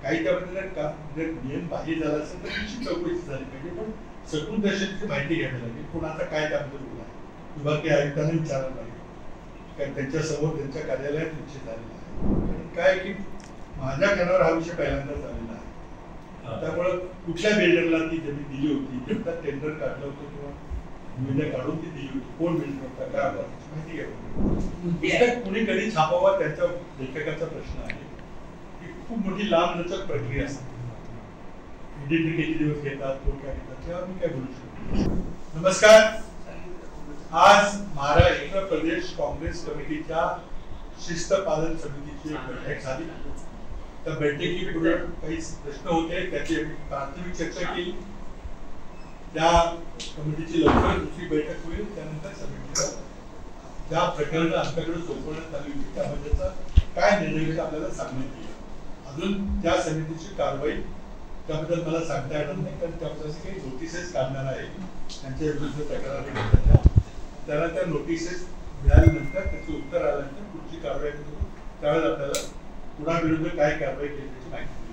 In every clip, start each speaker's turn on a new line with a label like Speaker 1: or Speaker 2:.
Speaker 1: काही त्यामध्ये जर नियम बाह्य झाला असेल तर निश्चित चौकशी झाली पाहिजे, पण सगळी दशेची माहिती घ्यायला लागेल. कोणाचा काय त्यामध्ये रोल आहे विभागीय आयुक्तांना विचारायला लागेल, कारण त्यांच्या समोर त्यांच्या कार्यालयात निश्चित झालेला आहे. काय की माझ्या कानावर हा विषय पहिल्यांदाच आलेला आहे. त्यामुळे कुठल्या बिल्डरला ती जमीन दिली होती, त्यांचा टेंडर काढलं होतं किंवा निविदा काढून ती दिली होती, कोण बिल्डर होता, काय माहिती घ्यावी. कुणी कधी छापावा त्यांच्या लेखकाचा प्रश्न आहे. ही खूप मोठी लांबलचक प्रक्रिया असते. एडिटर किती दिवस घेतात, कोण काय घेतात, तेव्हा मी काय बोलू शकतो. नमस्कार. आज महाराष्ट्र प्रदेश काँग्रेस कमिटीच्या शिस्त पालन समितीची एक बैठक झाली. त्या बैठकीपुढे काही प्रश्न होते, त्याची प्राथमिक चर्चा केली. त्या कमिटीची लवकर दुसरी बैठक होईल. त्यानंतर समितीला ज्या प्रकरण आमच्याकडे सोपवण्यात आली होती त्याबद्दलचा काय निर्णय आपल्याला सांगण्यात येईल. अजून त्या समितीची कारवाई त्याबद्दल मला सांगता येणार नाही, कारण त्याबद्दल काही नोटिसेस काढणार आहे. त्यांच्या विरुद्ध तक्रारी घेतल्या, त्यांना त्या नोटिसेस मिळाल्यानंतर त्याचं उत्तर आल्यानंतर पुढची कारवाई करू. त्यावेळेस आपल्याला कुणाविरुद्ध काय कारवाई केली त्याची माहिती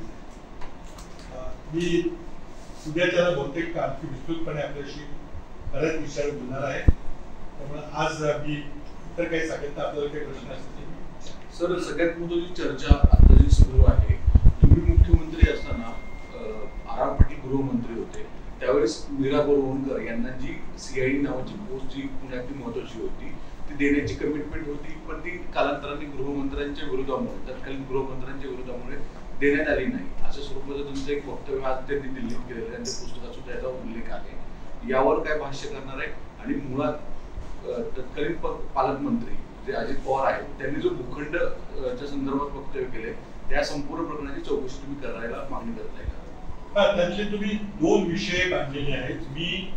Speaker 1: दिली. मी उद्याच्याला बहुतेक आणखी विस्तृतपणे आपल्याशी बऱ्याच विषयावर बोलणार आहे. त्यामुळे आज मी इतर काही सांगेल तर आपल्याला काही प्रश्न असतील.
Speaker 2: सर, सगळ्यात महत्त्वाची चर्चा आता जी सुरू आहे, तुम्ही मुख्यमंत्री असताना आर पाटील गृहमंत्री होते, त्यावेळेस मीरा बोरवणकर यांना जी CID नावाची पोस्ट जी पुण्यातली महत्वाची होती ती देण्याची कमिटमेंट होती, पण ती कालांतराने गृहमंत्र्यांच्या विरोधामुळे, तत्कालीन गृहमंत्र्यांच्या विरोधामुळे देण्यात आली नाही. अशा स्वरूपाचं तुमचं एक वक्तव्य आज त्यांनी दिल्लीत केलेलं, त्यांच्या पुस्तकात सुद्धा याचा उल्लेख आहे. यावर काय भाष्य करणार आहे? आणि मुळात तत्कालीन पालकमंत्री जे अजित पवार आहेत त्यांनी जो भूखंडच्या संदर्भात वक्तव्य केले त्या संपूर्ण प्रकरणाची चौकशी तुम्ही करायला मागणी करताय का?
Speaker 1: त्यातले तुम्ही दोन विषय बांधलेले आहेत. मी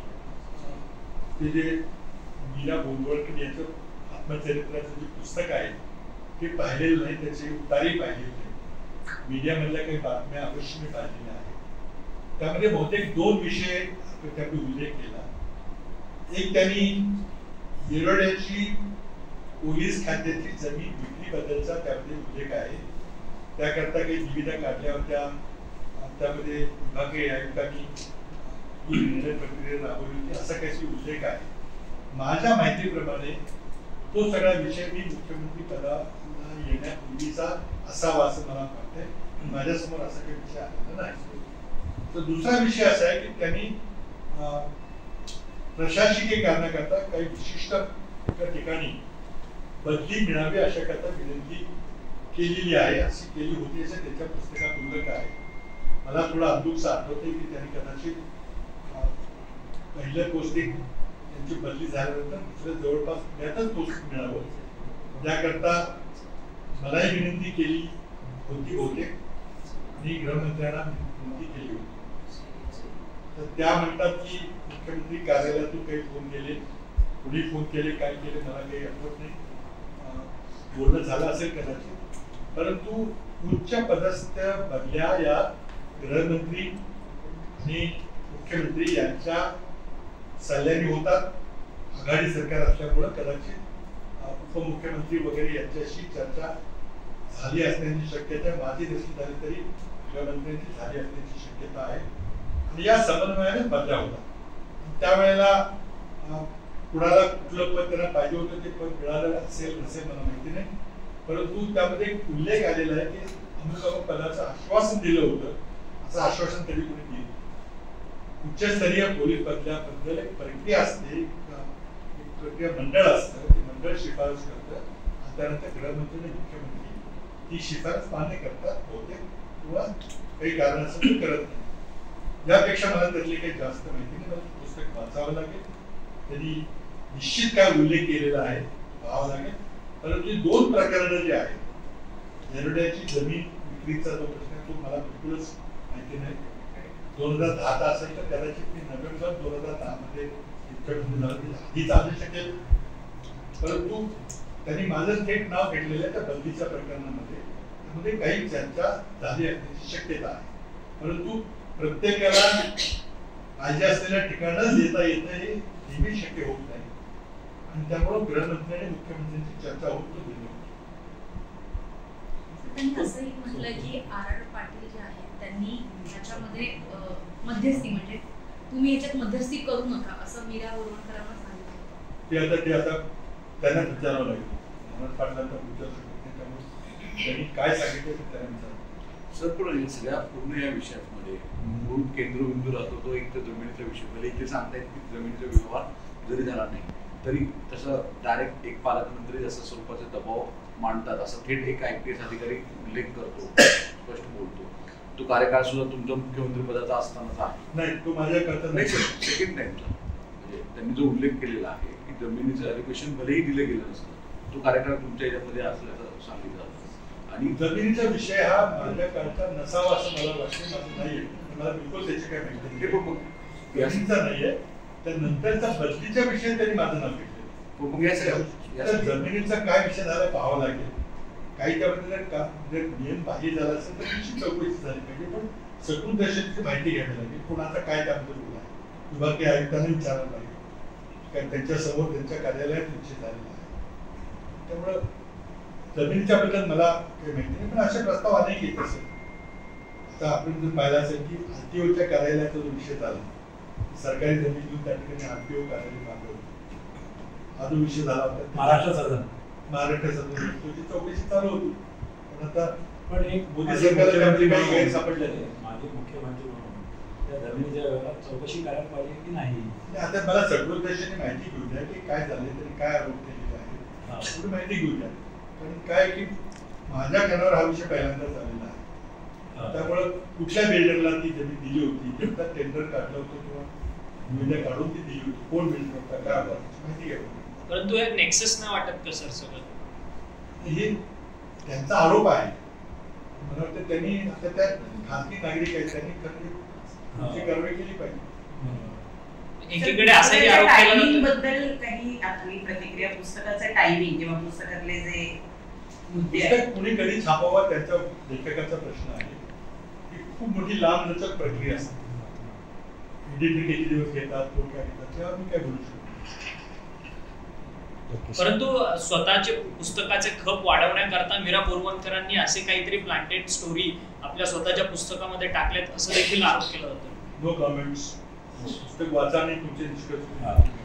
Speaker 1: ते जे मीरा बोरवणकर यांचं आत्मचरित्राचं जे पुस्तक आहे ते पाहिलेलं नाही, त्याची उतारी पाहिलेली नाही. मीडियामधल्या काही बातम्या अवश्य मी पाहिलेल्या आहेत. त्यामध्ये बहुतेक दोन विषय त्यांनी उल्लेख केला. एक, त्यांनी येरवड्याची पोलीस खात्याची जमीन विक्रीबद्दलचा त्यामध्ये उल्लेख आहे. त्याकरता काही निविदा काढल्या होत्या, त्यामध्ये विभागीय आयुक्तांनी ही निर्णय प्रक्रिया राबवली होती, असा काही उल्लेख आहे. माझ्या माहितीप्रमाणे तो सगळा विषय मी मुख्यमंत्री पदाला येण्यापूर्वीचा असावा असं मला वाटतंय. माझ्यासमोर असा काही विषय आलेला नाही. तर दुसरा विषय असा आहे की त्यांनी प्रशासकीय कारणाकरता काही विशिष्ट ठिकाणी बदली मिळावी अशा करता विनंती केलेली आहे, अशी केली होती असं त्याच्या पुस्तकात उल्लेख आहे. मला थोडा अंदुकसा आठवते की त्यांनी कदाचित पहिल्या पोस्टिंग त्यांची बदली झाल्यानंतर दुसऱ्या जवळपास पुण्यातच पोस्टिंग मिळावं त्याकरता मलाही विनंती केली होती बहुतेक, आणि गृहमंत्र्यांना विनंती केली होती. तर त्या म्हणतात की मुख्यमंत्री कार्यालयातून काही फोन केले, कुणी फोन केले, काय केले मला काही आठवत नाही. बोलणं झालं असेल कदाचित, परंतु उच्च पदस्थ बदल्या या गृहमंत्री आणि मुख्यमंत्री यांच्या सल्ल्याने होतात. आघाडी सरकार असल्यामुळे कदाचित उपमुख्यमंत्री वगैरे यांच्याशी चर्चा झाली असण्याची शक्यता, माझी नसली झाली तरी गृहमंत्र्यांची झाली असण्याची शक्यता आहे. आणि या समन्वयाने बदल्या होतात. त्यावेळेला कुणाला कुठलं पद त्यांना पाहिजे होतं ते पद मिळालं असेल नसेल मला माहिती नाही, परंतु त्यामध्ये एक उल्लेख आलेला आहे की अमुक पदाचं आश्वासन दिलं होतं, असं आश्वासन तरी कोणी दिलं. उच्चस्तरीय पोलीस बदल्याबद्दल एक प्रक्रिया असते, एक प्रक्रिया मंडळ असतं, ते मंडळ शिफारस करतं आणि त्यानंतर गृहमंत्री आणि मुख्यमंत्री ती शिफारस मान्य करतात बहुतेक, किंवा काही कारणासाठी करत नाही. यापेक्षा मला त्यातली काही जास्त माहिती नाही. मला पुस्तक वाचावं लागेल, त्यांनी निश्चित काय उल्लेख केलेला आहे पाहावं लागेल. परंतु दोन प्रकरणं जी आहेत, येरवड्याची जमीन विक्रीचा जो प्रश्न आहे तो मला बिलकुलच माहिती नाही. 2010 असेल तर कदाचित मी नोव्हेंबर 2010 मध्ये आधी चालू शकेल, परंतु त्यांनी माझं थेट नाव घेतलेलं आहे त्या बदलीच्या प्रकरणामध्ये. त्यामध्ये काही चर्चा झाली असण्याची शक्यता आहे, परंतु प्रत्येकाला पाहिजे असलेल्या ठिकाणच देता येतं हे नेहमी शक्य होत नाही, आणि त्यामुळे गृहमंत्री आणि मुख्यमंत्र्यांची चर्चा होत
Speaker 3: त्यांनी असंही म्हटलं की आर पाटील जे आहेत याच्यामध्ये मध्यस्थी म्हणजे तुम्ही याच्यात मध्यस्थी करू नका असं मीरा बोरवणकरांना सांगितलं.
Speaker 1: ते आता त्यांना विचारावं लागेल. मनोज पाटलांना विचारू शकत नाही, त्यामुळे त्यांनी काय सांगितलं ते त्यांना विचारावं.
Speaker 2: सर पण सगळ्या पूर्ण या विषयामध्ये मूळ केंद्रबिंदू राहतो तो एक तर जमिनीचा विषय. भले इथे सांगतायत की जमिनीचा व्यवहार जरी झाला नाही तरी तसं डायरेक्ट एक पालकमंत्री जसं स्वरूपाचे दबाव मांडतात असं थेट एक IPS अधिकारी उल्लेख करतो, स्पष्ट बोलतो. तो कार्यकाळ सुद्धा तुमच्या मुख्यमंत्री पदाचा असतानाचा आहे.
Speaker 1: नाही, तो माझ्या करता
Speaker 2: नाही सेकंड टाइमचा म्हणजे त्यांनी जो उल्लेख केलेला आहे की जमिनीचं ॲलिगेशन भलेही दिलं गेलं नसतं तो कार्यकाळ तुमच्या याच्यामध्ये असल्याचं सांगितलं जातं. आणि
Speaker 1: जमिनीचा विषय हा माझ्या काळचा नसावा असं मला वाटतं. माझं नाहीये, मला बिलकुल त्याची काय माहिती नाही. जमिनीचा नाहीये, त्यानंतरचा बदलीच्या विषयी त्यांनी माझं नाव घेतलं. जमिनीचा काय विषय झाला पाहावा लागेल. काही त्यामध्ये जर नियम बाह्य झाला असेल तर निश्चित चौकशी झाली पाहिजे, पण सगळी दशेची माहिती घ्यावी लागेल. कोणाचा काय त्यामध्ये रोल आहे विभागीय आयुक्तांना विचारायला लागेल, कारण त्यांच्या समोर त्यांच्या कार्यालयात विषय झालेला आहे. त्यामुळं जमिनीच्या बद्दल मला काही माहिती नाही, पण असे प्रस्ताव अनेक येत असेल. आता आपण जर पाहिलं असेल की RTOच्या कार्यालयाचा जो विषय झाला, सरकारी जमीन घेऊन त्या ठिकाणी RTO कार्यालय बांधलं, हा जो विषय झाला होता महाराष्ट्र सदन चौकशी चालू होती. पण आता
Speaker 4: पण एक
Speaker 1: मोदी सरकारला काही गैरसापडले
Speaker 4: माझे मुख्यमंत्री म्हणून त्या जमिनीच्या व्यवहारात चौकशी करायला पाहिजे की नाही.
Speaker 1: आता मला सगळं माहिती घेऊ द्या की काय झाले तरी काय आरोप केलेले आहे, थोडी माहिती घेऊ द्या. कारण काय की माझ्या कानावर हा विषय पहिल्यांदाच आलेला आहे. त्यामुळं कुठल्या बिल्डरला ती जमीन दिली होती, त्यांचा टेंडर काढलं होतं किंवा बिल्डर काढून ती दिली होती, कोण बिल्डर होता, काय माहिती घ्यावी.
Speaker 5: परंतु हे नेक्सस नाही वाटत का सर सगळं?
Speaker 1: हे त्यांचा आरोप आहे. मला वाटतं त्यांनी आता त्या खासगी नागरिक आहेत, त्यांनी खरी कारवाई केली पाहिजे.
Speaker 5: एकीकडे असाही आरोप केला
Speaker 6: टायमिंग बद्दल काही आपली प्रतिक्रिया, पुस्तकाचं टायमिंग किंवा पुस्तकातले जे मुद्दे
Speaker 1: पुस्तक कुणी कधी छापावा त्याच्या लेखकाचा प्रश्न आहे. ही खूप मोठी लांब लचक प्रक्रिया असते. एडिटर किती दिवस घेतात, कोण काय घेतात, तेव्हा मी काय बोलू शकतो.
Speaker 5: परंतु स्वतःचे पुस्तकाचे खप वाढवण्याकरता मीरा बोरवणकरांनी असे काहीतरी प्लांटेड स्टोरी आपल्या स्वतःच्या पुस्तकामध्ये टाकलेत असं देखील आरोप केला होता.
Speaker 1: No comments. पुस्तक वाचा आणि तुमचे निष्कर्ष